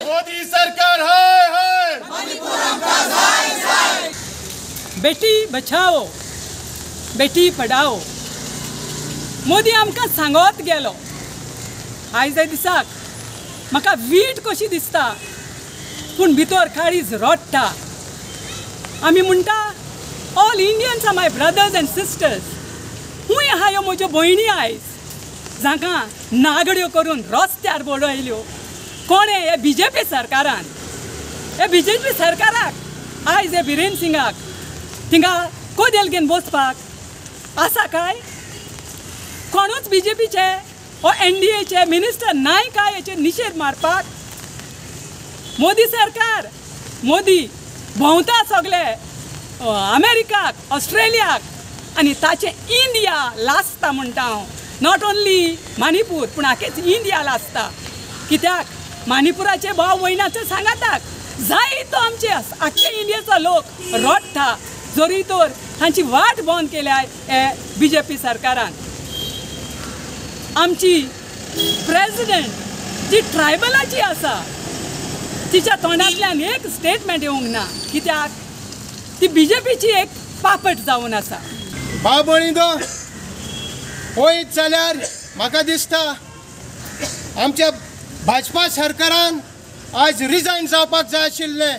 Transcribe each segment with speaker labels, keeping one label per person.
Speaker 1: मोदी सरकार हाय हाय,
Speaker 2: मणिपुर आमका जाय जाय।
Speaker 3: बेटी बचाओ बेटी पढाओ मोदी आमकां सांगत गेलो। आयज दिसाक म्हाका वीट कशी दिसता पूण भितर काळीज रडटा। आमी म्हणटा all Indians are my brothers and sisters. खूंय आहा ह्यो म्हज्यो भयणी आयज जांकां नागड्यो करून रस्त्यार बडयल्यो कोणे हे BJP सरकारान। हे BJP सरकाराक आयज हे बिरेन सिंगाक थिंगा कोदेल घेवन बसपाक आसा काय? कोणूच BJPचे हो NDAचे मिनिस्टर नाय काय हेचेर निशेध मारपाक? मोदी सरकार मोदी भोंवता सगळे अमेरिकाक ऑस्ट्रेलियाक आनी ताचे इंडिया लासता म्हणटा हांव। नॉट ओन्ली मणिपूर पूण आखेच इंडिया लासता। कित्याक मणिपुराचे भाव भयणाचे सांगाताक जायतो आमचे आख्खे इंडियेचो लोक रडटा जोरी तर हांची वाट बंद केल्या हे BJP सरकारान। आमची प्रेसिडेंट जी ट्रायबलाची आसा तिच्या तोंडांतल्यान एक स्टेटमेंट येवंक ना। कित्याक ती BJPची एक पापट जावन आसा।
Speaker 1: भाव भयणीनो, पळयत जाल्यार म्हाका दिसता आमच्या भाजपा सरकारान आज रिजायन जावपाक जाय आशिल्लें।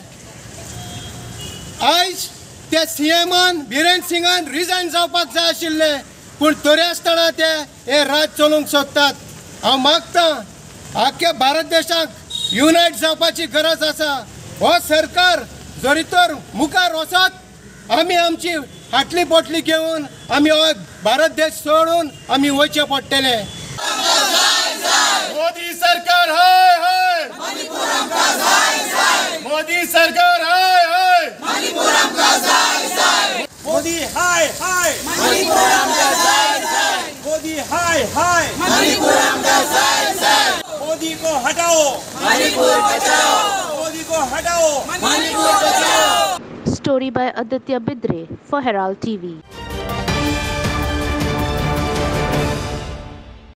Speaker 1: आयज त्या CMन बिरेन सिंगान रिजायन जावपाक जाय आशिल्लें पूण तरी आसतना ते हे राज चलोवंक सोदतात। हांव मागतां आख्ख्या भारत देशाक युनायट जावपाची गरज आसा। हो सरकार जरी तर मुखार वचत आमी आमची फाटली पोटली घेवन आमी हो भारत देश सोडून आमी वयचे पडटले। मोदी सरकार हाय हाय,
Speaker 2: मणिपुर आमका जाय जाय।
Speaker 1: मोदी सरकार हाय हाय,
Speaker 2: मणिपुर आमका जाय जाय।
Speaker 4: मोदी हाय हाय,
Speaker 2: मणिपुर आमका जाय जाय।
Speaker 4: मोदी हाय हाय,
Speaker 2: मणिपुर आमका जाय जाय।
Speaker 4: मोदी को हटाओ,
Speaker 2: मणिपुर बचाओ,
Speaker 4: मोदी को हटाओ,
Speaker 2: मणिपुर बचाओ।
Speaker 5: Story by Aditya Bidre for Herald TV.